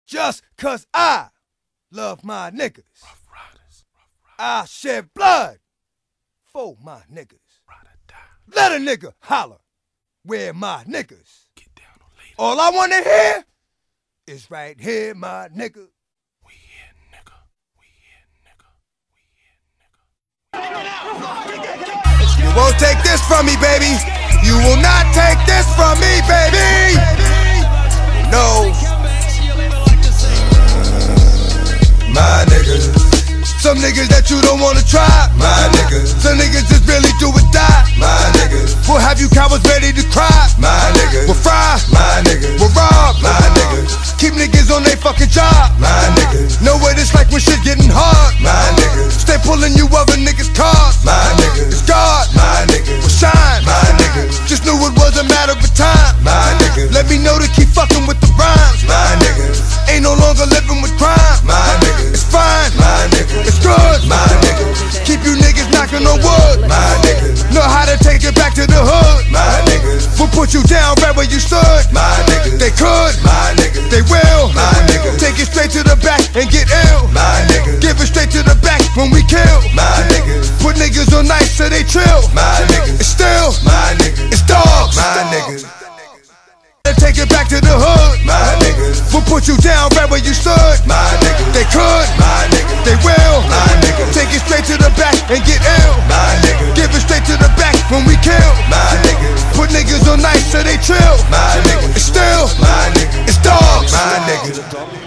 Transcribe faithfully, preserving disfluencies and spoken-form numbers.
Just cause I love my niggas, Rough riders, rough riders. I shed blood for my niggas. Ride or die. Let a nigga holler where my niggas. Get down on later. All I wanna hear is right here, my nigga. We here, nigga. We here, nigga. We here, nigga. You won't take this from me, baby. You will not take this from me, baby. No. My niggas. Some niggas that you don't wanna try. My niggas. Some niggas just really do or die. My niggas. We'll have you cowards ready to cry. My niggas. We'll fry. My niggas. We'll rob. My niggas. Keep niggas on they fucking job. My niggas. Know what it's like when shit getting hard. My niggas. Stay pulling you other niggas' cars. My niggas. It's God. My niggas. Will shine. My niggas. Just knew it was a matter of time. My niggas. Let me know to keep fucking with the rhymes. My niggas. Ain't no longer living with crime. My niggas. It's fine. My niggas. It's good. My niggas. Keep you niggas knocking on wood. My niggas. Know how to take it back to the hood. My niggas. We'll put you down right where you stood. My niggas. They could. My niggas. They will. My niggas. Take it straight to the back and get ill. My niggas. Give it straight to the back when we kill. My niggas. Put niggas on nice so they chill. My niggas. It's still. My niggas. It's dogs. My niggas. Take it back to the hood. My niggas. We'll put you down right where you stood. My niggas. They could. My niggas. They will. My niggas. Take it straight to the back and get ill. My niggas. Give it straight to the back when we kill. My niggas. Put niggas on nice so they chill. My niggas. It's still. My niggas. It's dogs. My niggas.